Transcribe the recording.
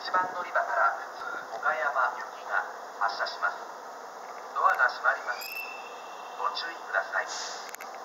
番乗り場から普通岡山行きが発車します。ドアが閉まります。ご注意ください。